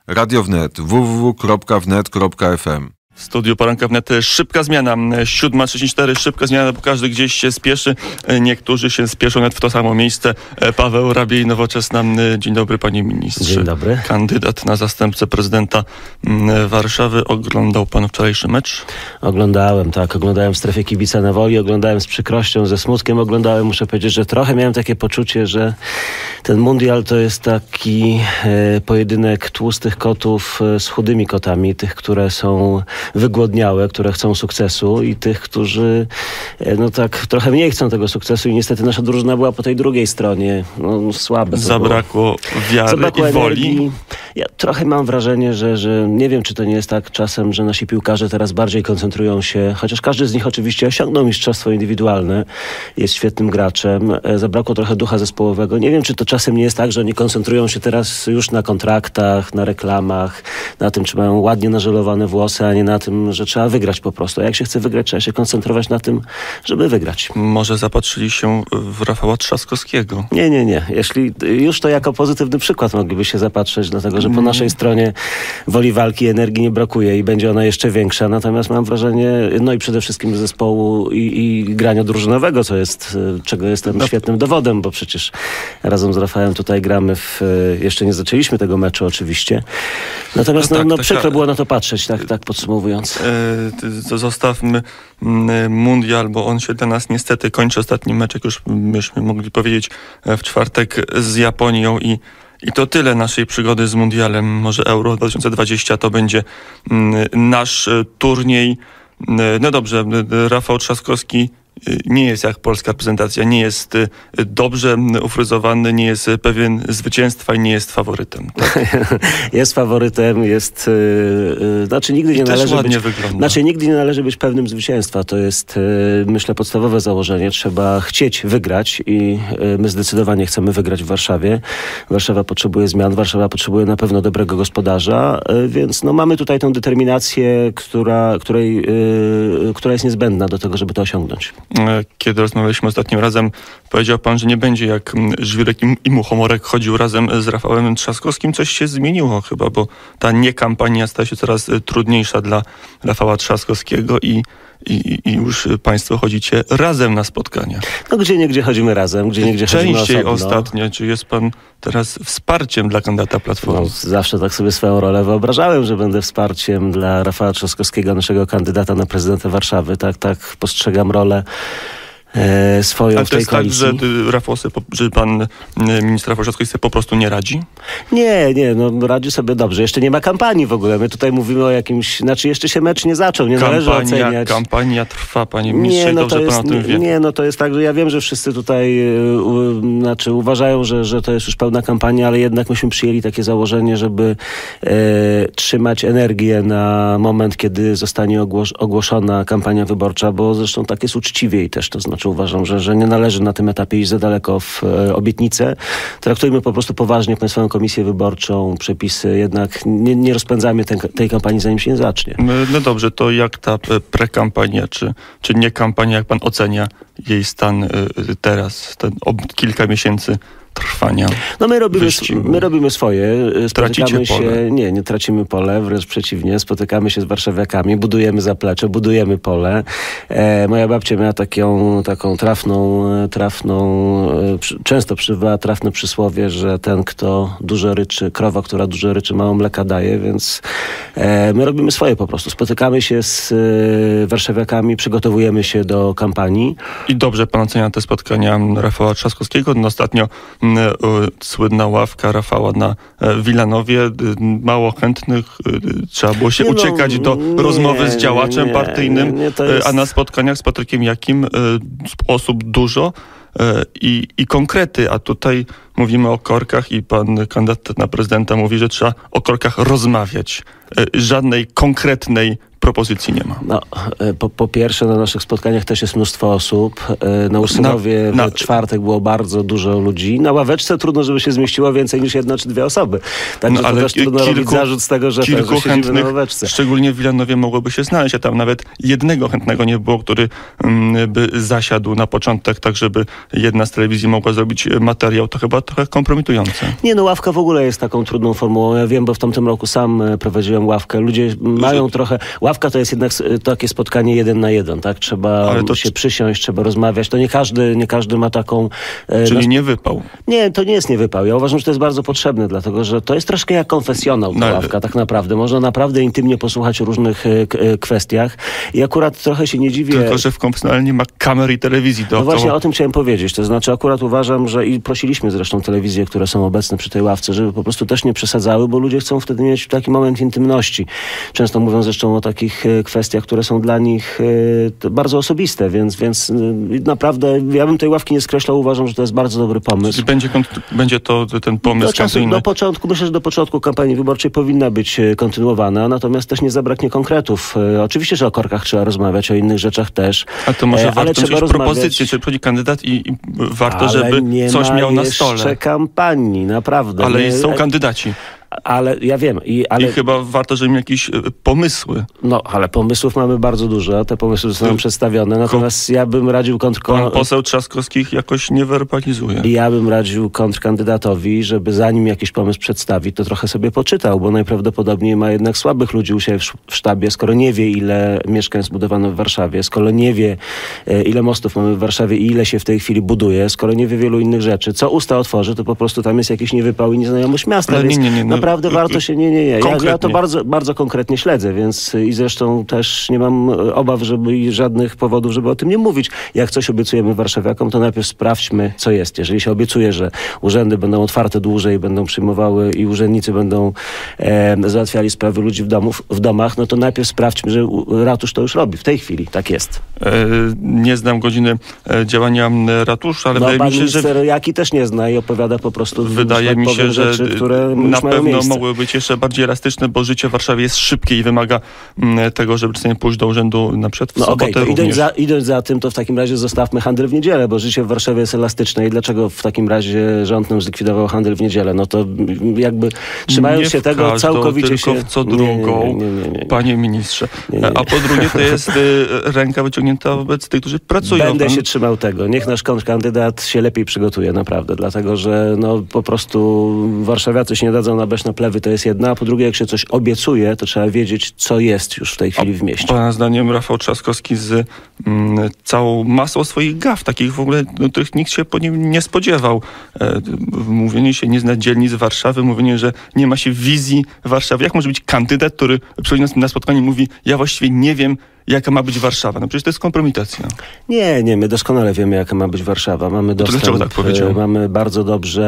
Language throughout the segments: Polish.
Radio Wnet www.wnet.fm. W studiu Poranka Wnet szybka zmiana, 7:34, szybka zmiana, bo każdy gdzieś się spieszy. Niektórzy się spieszą nawet w to samo miejsce. Paweł Rabiej, Nowoczesna. Dzień dobry, panie ministrze. Dzień dobry. Kandydat na zastępcę prezydenta Warszawy. Oglądał pan wczorajszy mecz? Oglądałem, tak. Oglądałem w strefie kibica na Woli, oglądałem z przykrością, ze smutkiem oglądałem. Muszę powiedzieć, że trochę miałem takie poczucie, że ten mundial to jest taki pojedynek tłustych kotów z chudymi kotami. Tych, które są wygłodniałe, które chcą sukcesu i tych, którzy no tak trochę mniej chcą tego sukcesu i niestety nasza drużyna była po tej drugiej stronie. No, słabe. Zabrakło wiary i woli. Ja trochę mam wrażenie, że nie wiem, czy to nie jest tak czasem, że nasi piłkarze teraz bardziej koncentrują się, chociaż każdy z nich oczywiście osiągnął mistrzostwo indywidualne, jest świetnym graczem. Zabrakło trochę ducha zespołowego. Nie wiem, czy to czasem nie jest tak, że oni koncentrują się teraz już na kontraktach, na reklamach, na tym, czy mają ładnie nażelowane włosy, a nie na tym, że trzeba wygrać po prostu. A jak się chce wygrać, trzeba się koncentrować na tym, żeby wygrać. Może zapatrzyli się w Rafała Trzaskowskiego? Nie. Jeśli już to jako pozytywny przykład mogliby się zapatrzeć, dlatego że po naszej stronie woli walki, energii nie brakuje i będzie ona jeszcze większa. Natomiast mam wrażenie, no i przede wszystkim zespołu i grania drużynowego, czego jestem świetnym dowodem, bo przecież razem z Rafałem tutaj gramy jeszcze nie zaczęliśmy tego meczu oczywiście. Natomiast przykro było na to patrzeć, tak podsumowując. To zostawmy mundial, bo on się dla nas niestety kończy. Ostatni mecz, jak już myśmy mogli powiedzieć, w czwartek z Japonią i to tyle naszej przygody z mundialem. Może Euro 2020 to będzie nasz turniej. No dobrze, Rafał Trzaskowski nie jest jak polska reprezentacja, nie jest dobrze ufryzowany, nie jest pewien zwycięstwa i nie jest faworytem. Tak? Jest faworytem, nigdy nie należy być pewnym zwycięstwa. To jest, myślę, podstawowe założenie. Trzeba chcieć wygrać i my zdecydowanie chcemy wygrać w Warszawie. Warszawa potrzebuje zmian, Warszawa potrzebuje na pewno dobrego gospodarza, więc mamy tutaj tę determinację, która jest niezbędna do tego, żeby to osiągnąć. Kiedy rozmawialiśmy ostatnim razem, powiedział pan, że nie będzie jak Żwirek i Muchomorek chodził razem z Rafałem Trzaskowskim. Coś się zmieniło chyba, bo ta niekampania staje się coraz trudniejsza dla Rafała Trzaskowskiego i już państwo chodzicie razem na spotkania. No gdzieniegdzie chodzimy razem, gdzieniegdzie chodzimy osobno. Częściej ostatnio. Czy jest pan teraz wsparciem dla kandydata Platformy? No, zawsze tak sobie swoją rolę wyobrażałem, że będę wsparciem dla Rafała Trzaskowskiego, naszego kandydata na prezydenta Warszawy. Tak postrzegam rolę swoją w tej koalicji. Ale to jest tak, że pan minister Rafał Trzaskowski sobie po prostu nie radzi? Nie, radzi sobie dobrze. Jeszcze nie ma kampanii w ogóle. My tutaj mówimy o jakimś... jeszcze się mecz nie zaczął, należy oceniać. Kampania trwa, panie ministrze, dobrze pan o tym wie. To jest tak, że ja wiem, że wszyscy tutaj uważają, że to jest już pełna kampania, ale jednak myśmy przyjęli takie założenie, żeby trzymać energię na moment, kiedy zostanie ogłoszona kampania wyborcza, bo zresztą tak jest uczciwiej też, to znaczy uważam, że nie należy na tym etapie iść za daleko w obietnice. Traktujmy po prostu poważnie Państwową Komisję Wyborczą, przepisy, jednak nie rozpędzamy tej kampanii, zanim się nie zacznie. No dobrze, to jak ta prekampania, czy nie kampania, jak pan ocenia jej stan teraz, kilka miesięcy trwania? My robimy swoje. Tracicie pole? Nie tracimy pole, wręcz przeciwnie. Spotykamy się z warszawiakami, budujemy zaplecze, budujemy pole. Moja babcia miała taką często przybywała trafne przysłowie, że ten, kto dużo ryczy, krowa, która dużo ryczy, mało mleka daje, więc my robimy swoje po prostu. Spotykamy się z warszawiakami, przygotowujemy się do kampanii. I dobrze pan ocenia te spotkania Rafała Trzaskowskiego? Ostatnio słynna ławka Rafała na Wilanowie. Mało chętnych. Trzeba było się uciekać do rozmowy z działaczem partyjnym, a na spotkaniach z Patrykiem Jakim osób dużo i konkrety. A tutaj mówimy o korkach i pan kandydat na prezydenta mówi, że trzeba o korkach rozmawiać. Żadnej konkretnej propozycji nie ma. No, po pierwsze, na naszych spotkaniach też jest mnóstwo osób. Na Ursynowie w czwartek było bardzo dużo ludzi. Na ławeczce trudno, żeby się zmieściło więcej niż 1 czy 2 osoby. Także to też trudno robić zarzut z tego, że siedzimy na ławeczce. Szczególnie w Wilanowie mogłoby się znaleźć, a tam nawet jednego chętnego nie było, który by zasiadł na początek, tak żeby jedna z telewizji mogła zrobić materiał. To chyba trochę kompromitujące. Nie, no ławka w ogóle jest taką trudną formułą. Ja wiem, bo w tamtym roku sam prowadziłem ławkę. Ludzie mają trochę... Ławka to jest jednak takie spotkanie 1 na 1, tak? Trzeba się przysiąść, trzeba rozmawiać. To nie każdy ma taką... Czyli nie wypał. Nie, to nie jest nie wypał. Ja uważam, że to jest bardzo potrzebne, dlatego że to jest troszkę jak konfesjonał ta ławka, tak naprawdę. Można naprawdę intymnie posłuchać o różnych kwestiach i akurat trochę się nie dziwię... Tylko, że w konfesjonale nie ma kamer i telewizji dookoła. No właśnie o tym chciałem powiedzieć. To znaczy akurat uważam, że i prosiliśmy zresztą telewizje, które są obecne przy tej ławce, żeby po prostu też nie przesadzały, bo ludzie chcą wtedy mieć taki moment intymności. Często mówią zresztą o takich kwestiach, które są dla nich bardzo osobiste, więc naprawdę ja bym tej ławki nie skreślał. Uważam, że to jest bardzo dobry pomysł. Czyli będzie to ten pomysł kampanii? Myślę, że do początku kampanii wyborczej powinna być kontynuowana, natomiast też nie zabraknie konkretów. Oczywiście, że o korkach trzeba rozmawiać, o innych rzeczach też. A to może warto mieć propozycję, czy przychodzi kandydat i warto, żeby coś miał na stole. Ale nie ma jeszcze kampanii, naprawdę. Ale są kandydaci. Ale ja wiem. I chyba warto, żeby mieli jakieś pomysły. No, ale pomysłów mamy bardzo dużo. Te pomysły zostaną przedstawione. Natomiast ja bym radził Pan poseł Trzaskowski ich jakoś nie werbalizuje. Ja bym radził kontrkandydatowi, żeby zanim jakiś pomysł przedstawi, to trochę sobie poczytał, bo najprawdopodobniej ma jednak słabych ludzi u siebie w sztabie, skoro nie wie, ile mieszkań zbudowano w Warszawie, skoro nie wie, ile mostów mamy w Warszawie i ile się w tej chwili buduje, skoro nie wie wielu innych rzeczy. Co usta otworzy, to po prostu tam jest jakiś niewypał i nieznajomość miasta. Ale nie. Naprawdę warto się... Ja to bardzo, bardzo konkretnie śledzę, więc i zresztą też nie mam obaw, i żadnych powodów, żeby o tym nie mówić. Jak coś obiecujemy warszawiakom, to najpierw sprawdźmy, co jest. Jeżeli się obiecuje, że urzędy będą otwarte dłużej, będą przyjmowały i urzędnicy będą załatwiali sprawy ludzi w domach, no to najpierw sprawdźmy, że ratusz to już robi. W tej chwili tak jest. Nie znam godziny działania ratusza, ale wydaje mi się, że... minister Jaki też nie zna i opowiada po prostu wydaje mi się, że rzeczy, które na pewno miejsce. Mogły być jeszcze bardziej elastyczne, bo życie w Warszawie jest szybkie i wymaga tego, żeby czasami pójść do urzędu na przykład w sobotę również. Idąc za tym, to w takim razie zostawmy handel w niedzielę, bo życie w Warszawie jest elastyczne i dlaczego w takim razie rząd nam zlikwidował handel w niedzielę? No to jakby trzymając się tego całkowicie tylko w co drugą, panie ministrze. A po drugie to jest ręka wyciągnięta wobec tych, którzy pracują. Będę się trzymał tego. Niech nasz kontrkandydat się lepiej przygotuje, naprawdę, dlatego że po prostu warszawiacy się nie dadzą nabrać na plewy, to jest jedna, a po drugie, jak się coś obiecuje, to trzeba wiedzieć, co jest już w tej chwili w mieście. Pana zdaniem Rafał Trzaskowski z całą masą swoich gaf, takich w ogóle, których nikt się po nim nie spodziewał. Mówienie się nie zna dzielnic Warszawy, mówienie, że nie ma się wizji Warszawy. Jak może być kandydat, który przychodzi na spotkanie i mówi, ja właściwie nie wiem, jaka ma być Warszawa? No przecież to jest kompromitacja. Nie, my doskonale wiemy, jaka ma być Warszawa. Mamy dostęp, to dlaczego tak powiedział? Mamy bardzo dobrze...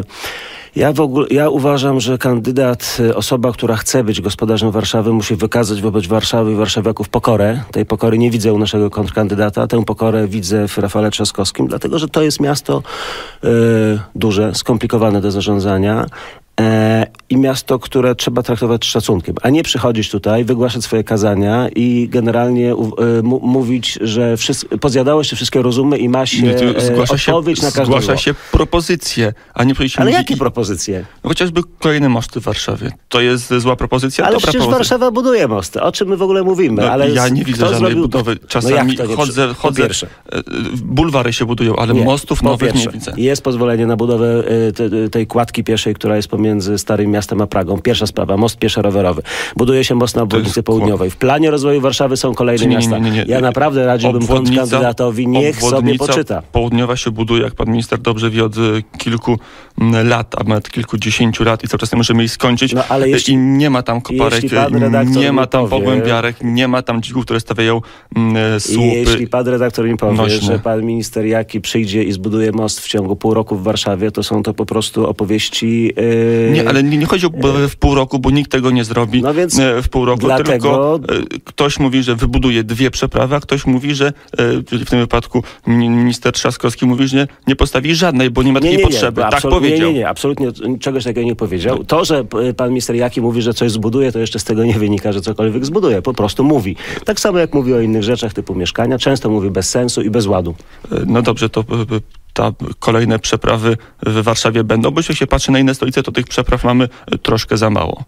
Ja uważam, że kandydat, osoba, która chce być gospodarzem Warszawy, musi wykazać wobec Warszawy i warszawiaków pokorę. Tej pokory nie widzę u naszego kontrkandydata. Tę pokorę widzę w Rafale Trzaskowskim, dlatego że to jest miasto duże, skomplikowane do zarządzania. I miasto, które trzeba traktować z szacunkiem, a nie przychodzić tutaj, wygłaszać swoje kazania i generalnie mówić, że pozjadało się wszystkie rozumy i ma się odpowiedź na każdą. Zgłasza się propozycje, a nie powiedzieć... Ale jakie propozycje? No chociażby kolejne mosty w Warszawie. To jest zła propozycja? Ale przecież Warszawa buduje mosty. O czym my w ogóle mówimy? Ale ja nie widzę żadnej budowy. Czasami chodzę, bulwary się budują, ale mostów nowych nie widzę. Jest pozwolenie na budowę tej kładki pieszej, która jest pomiędzy Starym Miastem a Pragą. Pierwsza sprawa, most pieszo-rowerowy. Buduje się most na obwodnicy południowej. W planie rozwoju Warszawy są kolejne miasta. Nie. Ja naprawdę radziłbym kontrkandydatowi, niech sobie poczyta. Południowa się buduje, jak pan minister dobrze wie, od kilku lat, a nawet kilkudziesięciu lat i cały czas nie możemy jej skończyć. No, ale i nie ma tam koparek, nie ma tam pogłębiarek, nie ma tam dzików, które stawiają słupy. I jeśli pan redaktor mi powie, że pan minister Jaki przyjdzie i zbuduje most w ciągu pół roku w Warszawie, to są to po prostu opowieści Nie, ale nie chodzi o budowę w pół roku, bo nikt tego nie zrobi w pół roku, tylko ktoś mówi, że wybuduje 2 przeprawy, a ktoś mówi, że w tym wypadku minister Trzaskowski mówi, że nie postawi żadnej, bo nie ma takiej potrzeby. Tak powiedział. Nie, absolutnie czegoś takiego nie powiedział. To, że pan minister Jaki mówi, że coś zbuduje, to jeszcze z tego nie wynika, że cokolwiek zbuduje. Po prostu mówi. Tak samo jak mówi o innych rzeczach typu mieszkania. Często mówi bez sensu i bez ładu. No dobrze, to kolejne przeprawy w Warszawie będą, bo jeśli się patrzy na inne stolice, to tych przepraw mamy troszkę za mało.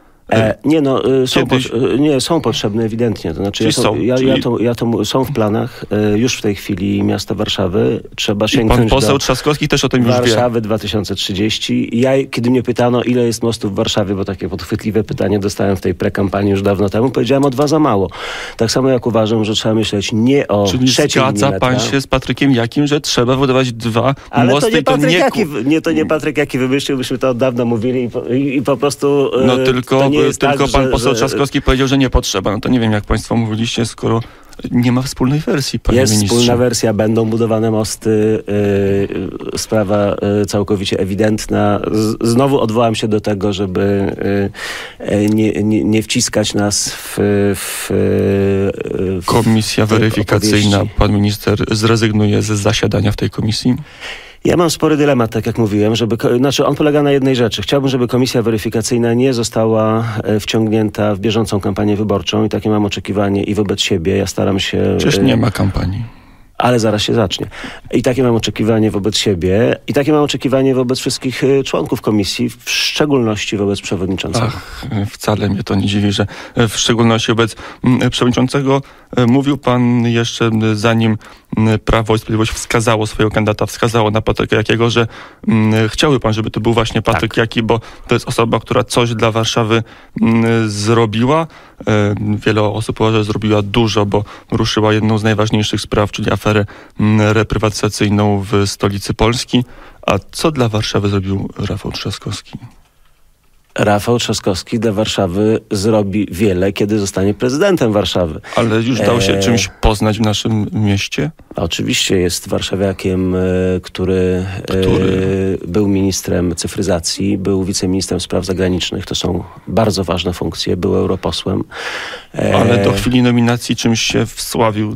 Są potrzebne ewidentnie. To znaczy, są w planach już w tej chwili miasta Warszawy. Trzeba sięgnąć pan poseł Trzaskowski też o tym już wie. Warszawy 2030. Kiedy mnie pytano, ile jest mostów w Warszawie, bo takie podchwytliwe pytanie dostałem w tej prekampanii już dawno temu, powiedziałem o 2 za mało. Tak samo jak uważam, że trzeba myśleć nie o trzeciej milimetra. Zgadza pan się z Patrykiem Jakim, że trzeba wybudować 2 ale mosty? To nie Patryk Jaki wymyślił, byśmy to od dawna mówili i po prostu... No tylko pan poseł Trzaskowski powiedział, że nie potrzeba. No to nie wiem, jak państwo mówiliście, skoro nie ma wspólnej wersji, panie ministrze. Jest wspólna wersja, będą budowane mosty. Sprawa całkowicie ewidentna. Znowu odwołam się do tego, żeby nie wciskać nas w Komisja weryfikacyjna. opowieści. Pan minister zrezygnuje z zasiadania w tej komisji? Ja mam spory dylemat, tak jak mówiłem, on polega na jednej rzeczy. Chciałbym, żeby komisja weryfikacyjna nie została wciągnięta w bieżącą kampanię wyborczą i takie mam oczekiwanie i wobec siebie. Ja staram się... Przecież nie ma kampanii. Ale zaraz się zacznie. I takie mam oczekiwanie wobec siebie i takie mam oczekiwanie wobec wszystkich członków komisji, w szczególności wobec przewodniczącego. Wcale mnie to nie dziwi, że w szczególności wobec przewodniczącego. Mówił pan jeszcze, zanim Prawo i Sprawiedliwość wskazało swojego kandydata, wskazało na Patryka Jakiego, że chciałby pan, żeby to był właśnie Patryk Jaki, bo to jest osoba, która coś dla Warszawy zrobiła. Wiele osób uważa, że zrobiła dużo, bo ruszyła jedną z najważniejszych spraw, czyli aferę reprywatyzacyjną w stolicy Polski. A co dla Warszawy zrobił Rafał Trzaskowski? Rafał Trzaskowski dla Warszawy zrobi wiele, kiedy zostanie prezydentem Warszawy. Ale już dał się czymś poznać w naszym mieście? Oczywiście jest warszawiakiem, który był ministrem cyfryzacji, był wiceministrem spraw zagranicznych. To są bardzo ważne funkcje. Był europosłem. Ale do chwili nominacji czymś się wsławił?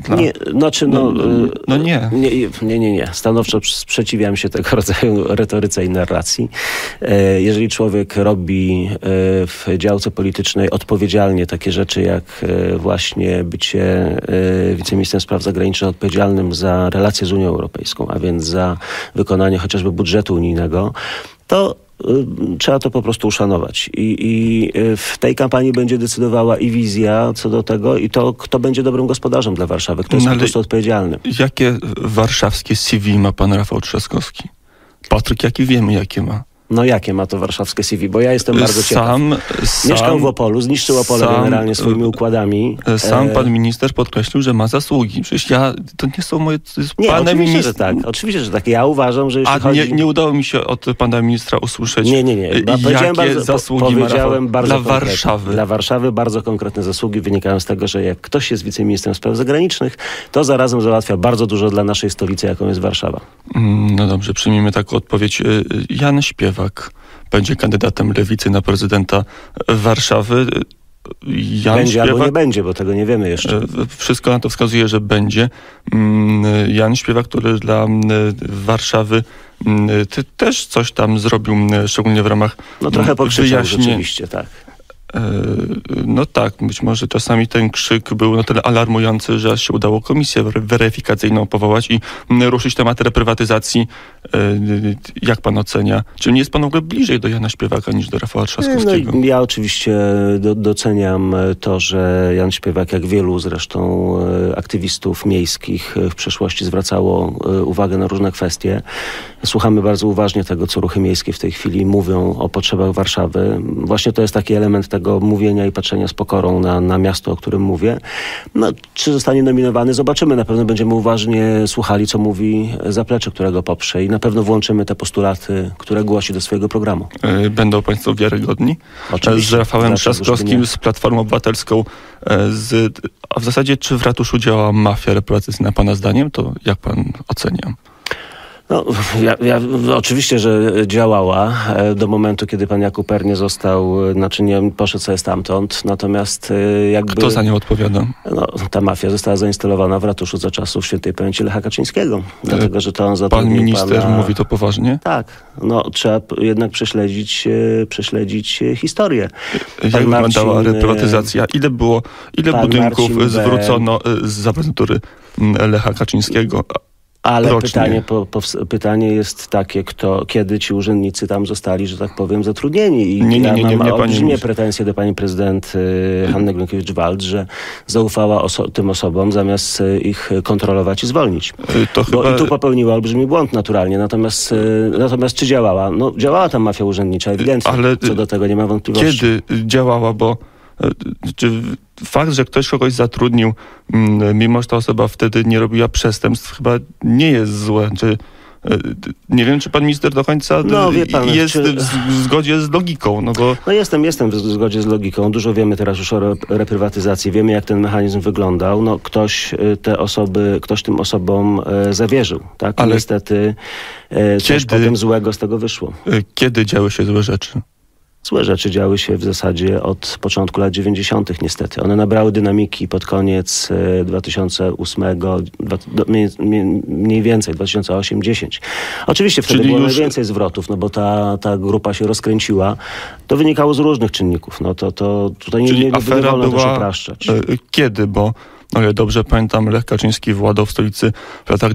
Nie. Stanowczo sprzeciwiam się tego rodzaju retoryce i narracji. Jeżeli człowiek robi w działce politycznej odpowiedzialnie takie rzeczy, jak właśnie bycie wiceministrem spraw zagranicznych odpowiedzialnym za relacje z Unią Europejską, a więc za wykonanie chociażby budżetu unijnego, to trzeba to po prostu uszanować. I w tej kampanii będzie decydowała i wizja co do tego, i to, kto będzie dobrym gospodarzem dla Warszawy, kto jest po prostu odpowiedzialny. Jakie warszawskie CV ma pan Rafał Trzaskowski? Patryk Jaki wiemy, jakie ma. No jakie ma to warszawskie CV? Bo ja jestem bardzo ciekaw. Mieszkał w Opolu, zniszczył Opole generalnie swoimi układami. Sam pan minister podkreślił, że ma zasługi. Przecież to nie są moje... Oczywiście, że tak. Oczywiście, że tak. Ja uważam, że jeśli chodzi... nie udało mi się od pana ministra usłyszeć, jakie zasługi ma Rafał dla Warszawy. Dla Warszawy bardzo konkretne zasługi wynikają z tego, że jak ktoś jest wiceministrem spraw zagranicznych, to zarazem załatwia bardzo dużo dla naszej stolicy, jaką jest Warszawa. No dobrze, przyjmijmy taką odpowiedź. Jan Śpiewak będzie kandydatem Lewicy na prezydenta Warszawy. Będzie albo nie będzie, bo tego nie wiemy jeszcze. Wszystko na to wskazuje, że będzie. Jan Śpiewak, który dla Warszawy też coś tam zrobił, szczególnie w ramach trochę pokrzyczał rzeczywiście, tak. No tak, być może czasami ten krzyk był na tyle alarmujący, że aż się udało komisję weryfikacyjną powołać i ruszyć temat reprywatyzacji. Jak pan ocenia? Czy nie jest pan w ogóle bliżej do Jana Śpiewaka niż do Rafała Trzaskowskiego? Ja oczywiście doceniam to, że Jan Śpiewak, jak wielu zresztą aktywistów miejskich w przeszłości zwracało uwagę na różne kwestie. Słuchamy bardzo uważnie tego, co ruchy miejskie w tej chwili mówią o potrzebach Warszawy. Właśnie to jest taki element tego mówienia i patrzenia z pokorą na miasto, o którym mówię. Czy zostanie nominowany? Zobaczymy. Na pewno będziemy uważnie słuchali, co mówi zaplecze, którego poprze, i na pewno włączymy te postulaty, które głosi do swojego programu. Będą państwo wiarygodni? Oczywiście. Z Rafałem Trzaskowskim, z Platformą Obywatelską, a w zasadzie czy w ratuszu działa mafia reprywatyzacyjna pana zdaniem? To jak pan ocenia? No, oczywiście, że działała do momentu, kiedy pan Jakub R. nie został, znaczy nie poszedł sobie stamtąd, natomiast jakby... Kto za nią odpowiada? No, ta mafia została zainstalowana w ratuszu za czasów świętej pamięci Lecha Kaczyńskiego, dlatego, że to on zatrudnił Pan minister mówi to poważnie? Tak, no trzeba jednak prześledzić historię. Jak wyglądała reprywatyzacja? Ile budynków zwrócono z zaprezentury Lecha Kaczyńskiego? Ale rocznie. pytanie jest takie, kiedy ci urzędnicy tam zostali, że tak powiem, zatrudnieni. I nie, mam panie olbrzymie pretensje do pani prezydent Hanny Gronkiewicz-Waltz, że zaufała tym osobom, zamiast ich kontrolować i zwolnić. I tu popełniła olbrzymi błąd naturalnie. Natomiast czy działała? No, działała tam mafia urzędnicza, ewidentnie. Ale co do tego nie ma wątpliwości. Kiedy działała, bo czy fakt, że ktoś kogoś zatrudnił, mimo że ta osoba wtedy nie robiła przestępstw, chyba nie jest złe. Nie wiem, czy pan minister do końca jest w zgodzie z logiką. No jestem w zgodzie z logiką. Dużo wiemy teraz już o reprywatyzacji. Wiemy, jak ten mechanizm wyglądał. No, ktoś tym osobom zawierzył. Tak? Ale niestety coś potem złego z tego wyszło. Kiedy działy się złe rzeczy? Złe rzeczy działy się w zasadzie od początku lat 90. niestety. One nabrały dynamiki pod koniec 2008, mniej więcej 2008-10. Oczywiście wtedy było najwięcej zwrotów, no bo ta grupa się rozkręciła. To wynikało z różnych czynników. No to tutaj nie wolno też upraszczać. Kiedy? Bo o ile dobrze pamiętam, Lech Kaczyński władał w stolicy w latach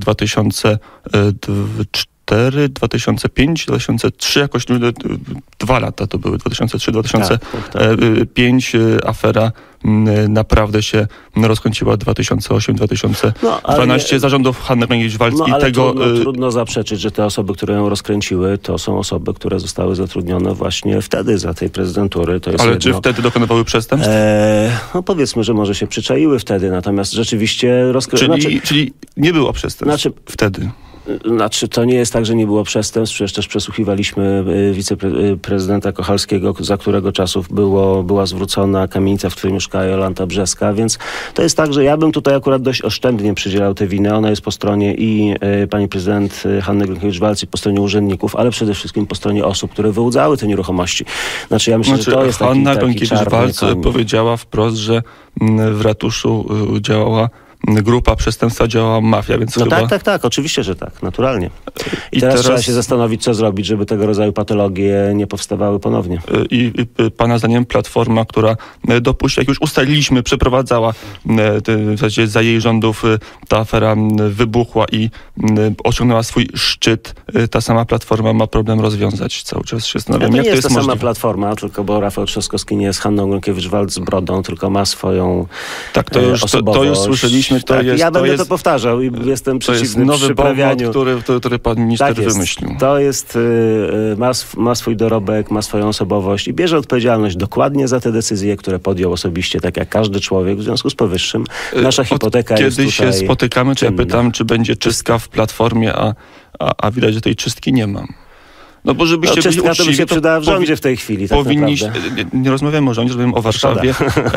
2004, 2005, 2003, jakoś 2 lata to były, 2003, 2005, afera naprawdę się rozkręciła 2008, 2012, zarządów Hanny Gronkiewicz-Waltz i tego... Trudno zaprzeczyć, że te osoby, które ją rozkręciły, to są osoby, które zostały zatrudnione właśnie wtedy za tej prezydentury. To jest czy wtedy dokonywały przestępstw? No powiedzmy, że może się przyczaiły wtedy, natomiast rzeczywiście... Czyli nie było przestępstw wtedy? To nie jest tak, że nie było przestępstw. Przecież też przesłuchiwaliśmy wiceprezydenta Kochalskiego, za którego czasów była zwrócona kamienica, w której mieszkała Jolanta Brzeska, więc to jest tak, że ja bym tutaj akurat dość oszczędnie przydzielał tę winę. Ona jest po stronie i pani prezydent Hanny Gronkiewicz-Waltz i po stronie urzędników, ale przede wszystkim po stronie osób, które wyłudzały te nieruchomości. Ja myślę, że to jest Hanna Gronkiewicz-Waltz powiedziała wprost, że w ratuszu działała grupa przestępstwa, działała mafia, więc Tak, oczywiście, że tak, naturalnie. I teraz trzeba się zastanowić, co zrobić, żeby tego rodzaju patologie nie powstawały ponownie. I pana zdaniem Platforma, która jak już ustaliliśmy, przeprowadzała w zasadzie za jej rządów ta afera wybuchła i osiągnęła swój szczyt, ta sama Platforma ma problem rozwiązać. Cały czas się zastanawiam, jak to jest możliwe. To nie jest ta sama Platforma, tylko bo Rafał Trzaskowski nie jest Hanną Gronkiewicz-Waltz z brodą, tylko ma swoją to już słyszeliśmy. Będę to powtarzał i jestem przeciwny nowy powód, który pan minister wymyślił. To jest, ma swój dorobek, ma swoją osobowość i bierze odpowiedzialność dokładnie za te decyzje, które podjął osobiście, tak jak każdy człowiek. W związku z powyższym nasza hipoteka jest tutaj... Kiedy się spotykamy, to ja pytam, czy będzie czystka w Platformie, a widać, że tej czystki nie mam. No bo żebyście byli uczciwi, to by się przydała w rządzie w tej chwili. Nie rozmawiamy o rządzie, rozmawiamy o Warszawie.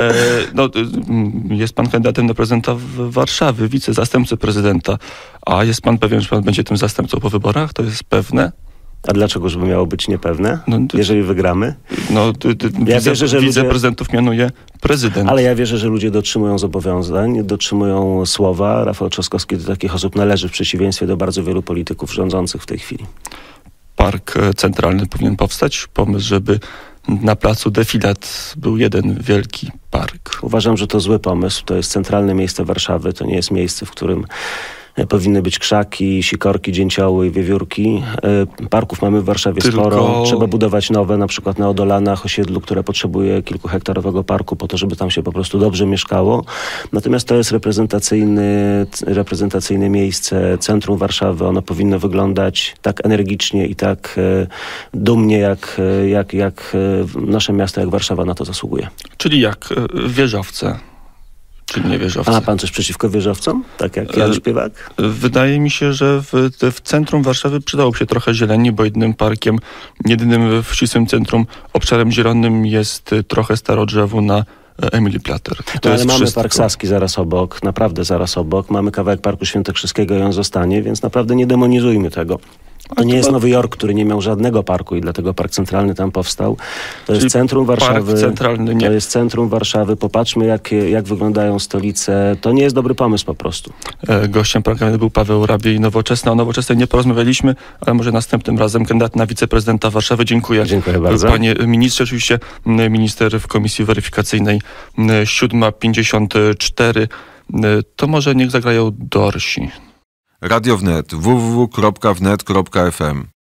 Jest pan kandydatem na prezydenta Warszawy, wicezastępcy prezydenta. A jest pan pewien, że pan będzie tym zastępcą po wyborach? To jest pewne? A dlaczego, żeby miało być niepewne, jeżeli wygramy? Ja wierzę, że wiceprezydentów mianuje prezydent. Ale ja wierzę, że ludzie dotrzymują zobowiązań, dotrzymują słowa. Rafał Trzaskowski do takich osób należy w przeciwieństwie do bardzo wielu polityków rządzących w tej chwili. Park centralny powinien powstać. Pomysł, żeby na placu Defilat był jeden wielki park. Uważam, że to zły pomysł. To jest centralne miejsce Warszawy. To nie jest miejsce, w którym powinny być krzaki, sikorki, dzięcioły i wiewiórki. Parków mamy w Warszawie sporo. Trzeba budować nowe, na przykład na Odolanach, osiedlu, które potrzebuje kilkuhektarowego parku po to, żeby tam się po prostu dobrze mieszkało. Natomiast to jest reprezentacyjne miejsce, centrum Warszawy. Ono powinno wyglądać tak energicznie i tak dumnie, jak nasze miasto, jak Warszawa na to zasługuje. Czyli jak wieżowce. Czy nie wieżowcy. A ma pan coś przeciwko wieżowcom? Tak jak Jan Śpiewak? Wydaje mi się, że w centrum Warszawy przydałoby się trochę zieleni, bo jedynym w ścisłym centrum obszarem zielonym jest trochę starodrzewu na Emilii Plater. Ale mamy Park Saski zaraz obok, naprawdę zaraz obok. Mamy kawałek Parku Świętokrzyskiego i on zostanie, więc naprawdę nie demonizujmy tego. To nie jest Nowy Jork, który nie miał żadnego parku i dlatego Park Centralny tam powstał. To jest centrum Warszawy. Park Centralny nie. To jest centrum Warszawy. Popatrzmy, jak wyglądają stolice. To nie jest dobry pomysł po prostu. Gościem programu był Paweł Rabiej, Nowoczesna. O Nowoczesnej nie porozmawialiśmy, ale może następnym razem kandydat na wiceprezydenta Warszawy. Dziękuję. Dziękuję bardzo. Panie ministrze, oczywiście minister w komisji weryfikacyjnej 7:54. To może niech zagrają Dorsi. Radio Wnet, www.wnet.fm